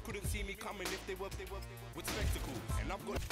couldn't see me coming if they were with spectacles. And I've got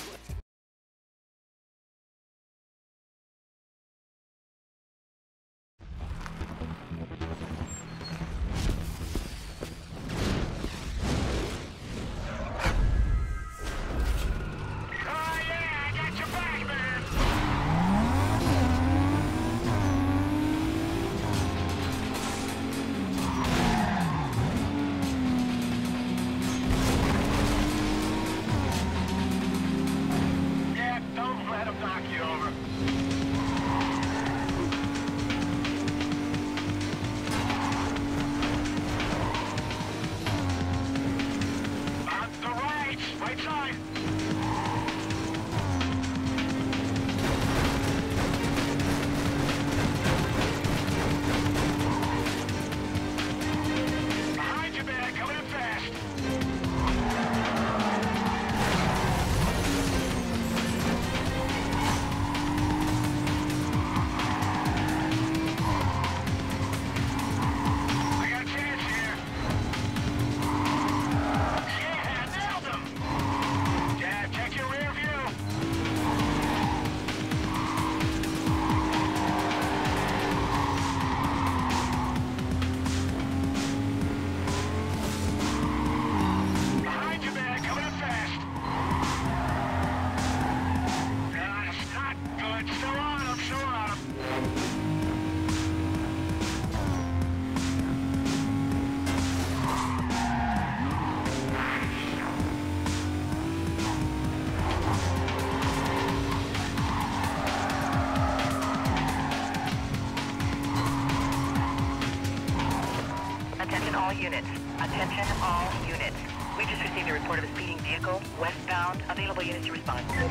Attention all units. We just received a report of a speeding vehicle, westbound. Available units to respond. Got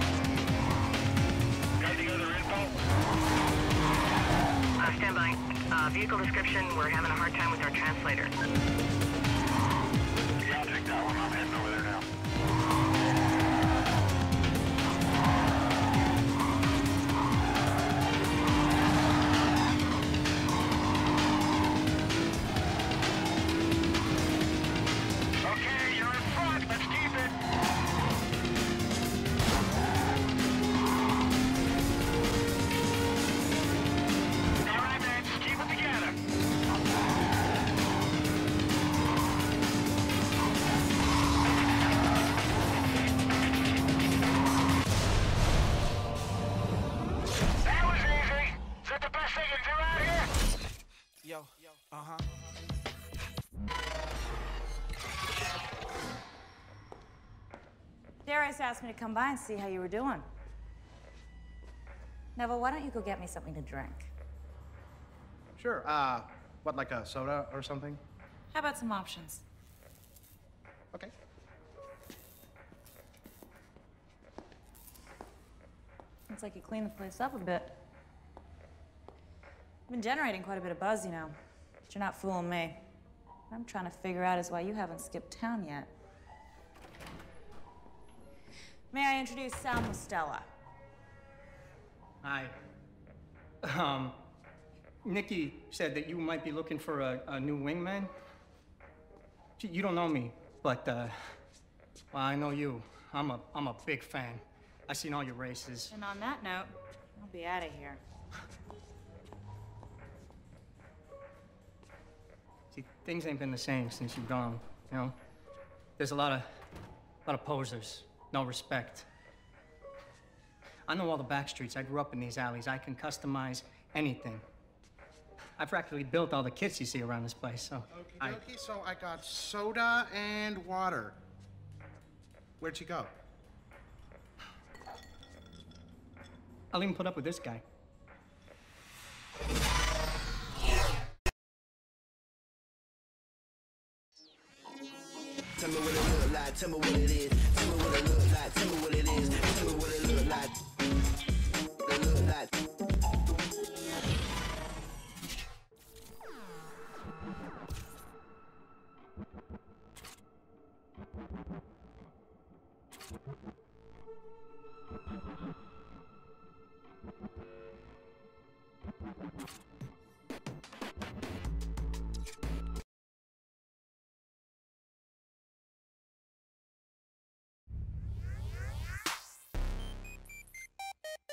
any other info? Stand by. Vehicle description, we're having a hard time with our translator. Yeah, I'll take that one. I'm heading over there now. Darius asked me to come by and see how you were doing. Neville, why don't you go get me something to drink? Sure. What, like a soda or something? How about some options? Okay. Looks like you cleaned the place up a bit. You've been generating quite a bit of buzz, you know. But you're not fooling me. What I'm trying to figure out is why you haven't skipped town yet. May I introduce Sal Mostella? Hi. Nikki said that you might be looking for a new wingman. You don't know me, but, well, I know you. I'm a big fan. I've seen all your races. And on that note, I'll be out of here. See, things ain't been the same since you've gone, you know? There's a lot of posers, no respect. I know all the back streets. I grew up in these alleys. I can customize anything. I've practically built all the kits you see around this place, so... Okie dokie, so I got soda and water. Where'd she go? I'll even put up with this guy. Tell me what it look like, tell me what it is. Tell me what it look like, tell me what it is. Tell me what it look like. It look like.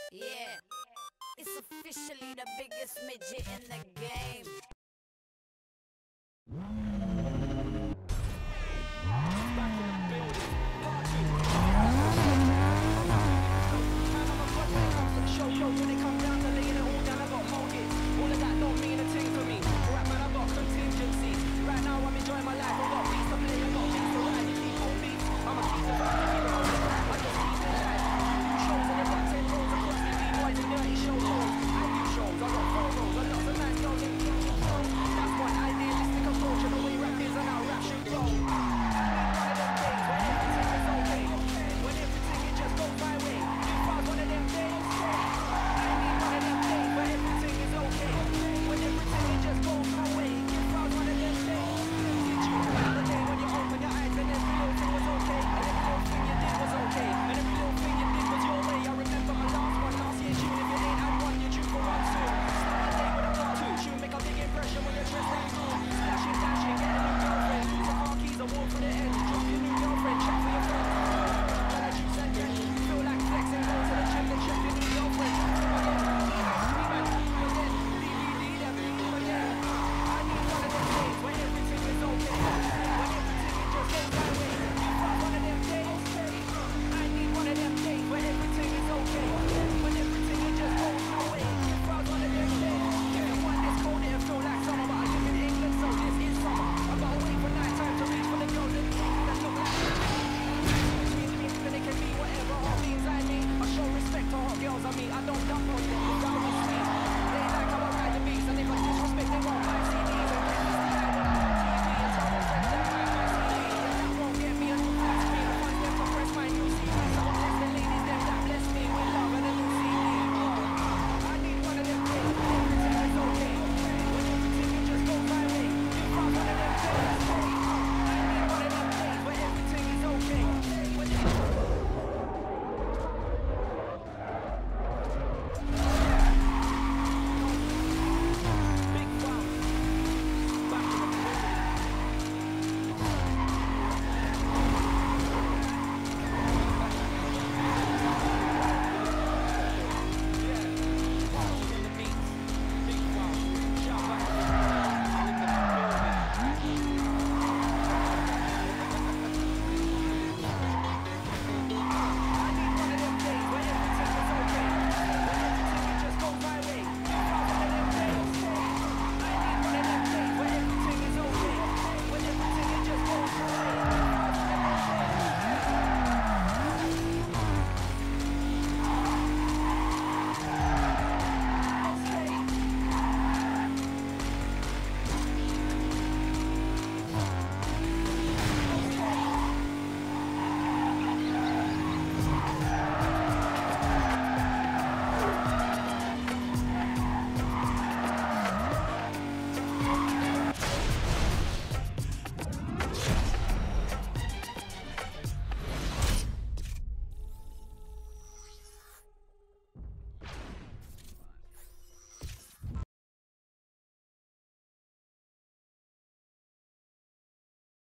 Yeah, it's officially the biggest midget in the game. Show when it comes down to laying it all down, I got motives. All of that don't mean a thing for me. Right man, I got contingencies. Right now I'm enjoying my life. I got beats to play, I got beats to ride. You keep on beats, I'ma keep surviving.